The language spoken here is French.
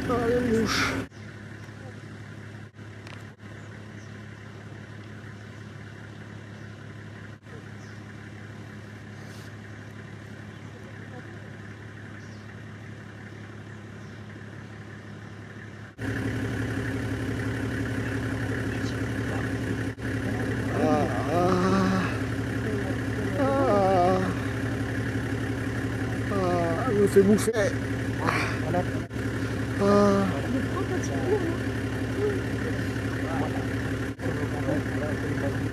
Ah, les mouches. Elle me fait bouffer. Ah.